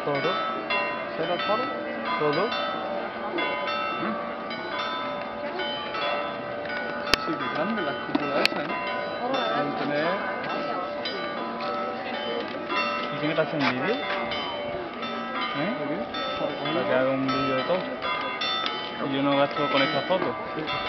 Todo. ¿Será todo? Todo. Sí, que grande la cúpula esa, ¿eh? Deben tener... ¿Y quién está haciendo un vídeo? ¿Eh? ¿De qué? Para que haga un vídeo de todo. Y yo no gasto con esta foto.